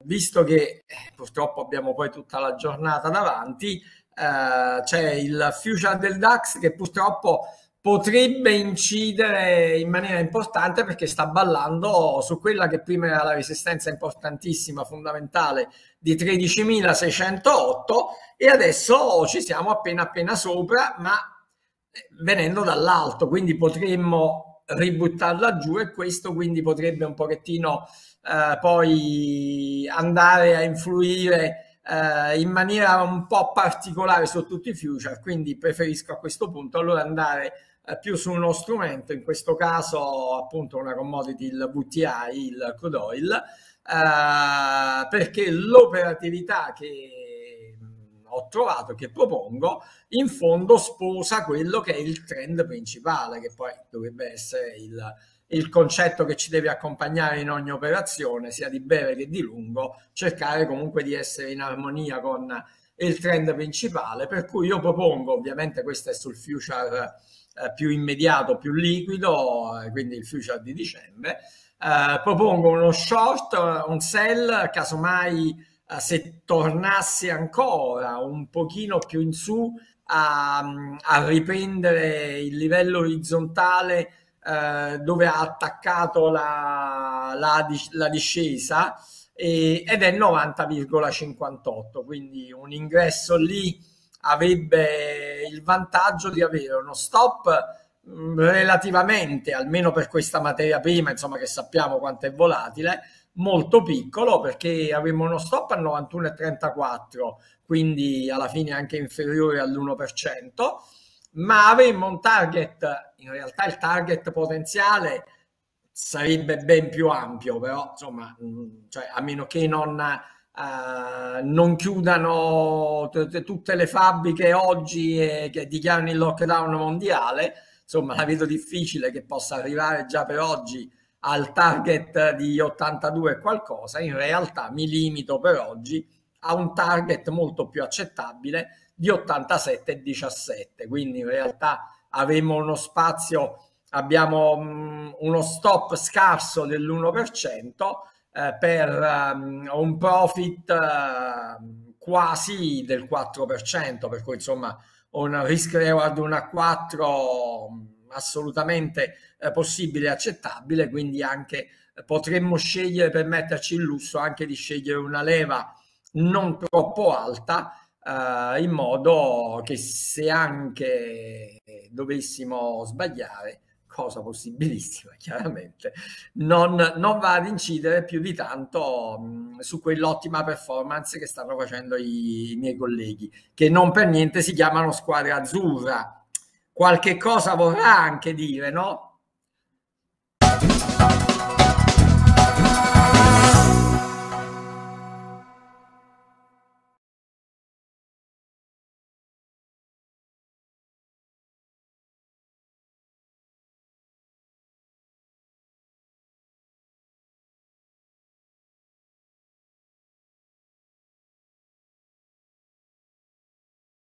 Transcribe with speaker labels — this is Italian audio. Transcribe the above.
Speaker 1: visto che purtroppo abbiamo poi tutta la giornata davanti, c'è il future del DAX che purtroppo potrebbe incidere in maniera importante perché sta ballando su quella che prima era la resistenza importantissima, fondamentale di 13.608 e adesso ci siamo appena sopra, ma venendo dall'alto, quindi potremmo ributtarla giù e questo quindi potrebbe un pochettino poi andare a influire in maniera un po' particolare su tutti i future, quindi preferisco a questo punto allora andare più su uno strumento, in questo caso appunto una commodity, il WTI, il crude oil, perché l'operatività che ho trovato, che propongo, in fondo sposa quello che è il trend principale, che poi dovrebbe essere il concetto che ci deve accompagnare in ogni operazione, sia di breve che di lungo, cercare comunque di essere in armonia con il trend principale, per cui io propongo, ovviamente questo è sul future più immediato, più liquido, quindi il future di dicembre, propongo uno short, un sell, casomai se tornasse ancora un pochino più in su a riprendere il livello orizzontale dove ha attaccato la discesa ed è 90,58, quindi un ingresso lì avrebbe il vantaggio di avere uno stop relativamente, almeno per questa materia prima, insomma, che sappiamo quanto è volatile, molto piccolo, perché avremo uno stop a 91,34, quindi alla fine anche inferiore all'1%, ma avremmo un target, in realtà il target potenziale sarebbe ben più ampio, però insomma, cioè, a meno che non chiudano tutte le fabbriche oggi e che dichiarano il lockdown mondiale, insomma la vedo difficile che possa arrivare già per oggi al target di 82 e qualcosa. In realtà mi limito per oggi a un target molto più accettabile di 87,17, quindi in realtà avremo uno spazio, abbiamo uno stop scarso dell'1% per un profit quasi del 4%, per cui insomma un risk reward 1 a 4 assolutamente possibile e accettabile, quindi anche potremmo scegliere, per metterci il lusso anche di scegliere una leva non troppo alta, in modo che se anche dovessimo sbagliare, cosa possibilissima chiaramente, non va ad incidere più di tanto su quell'ottima performance che stanno facendo i miei colleghi, che non per niente si chiamano squadra azzurra. Qualche cosa vorrà anche dire, no?